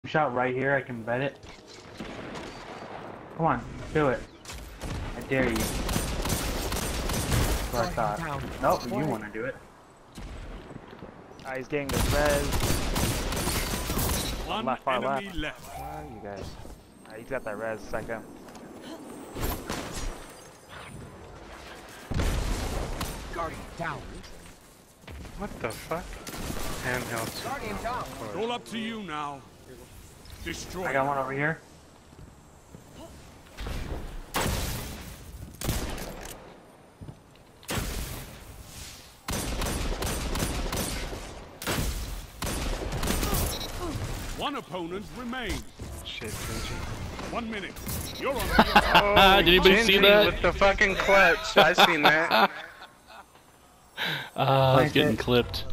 shot right here, I can bet it. Come on, do it. I dare you. That's what I thought. Nope, you want to do it. He's getting the res. One Left, far enemy left. left. Where are you guys? He's got that res, psycho. Guardian down. What the fuck? Handheld. Guardian down. It's all up to you now. Destroy. I got one over here. One opponent remains. Shit, Genji. 1 minute. You're on the Oh, Did anybody Genji see that? with the fucking clutch. I seen that. Ah, it's getting clipped.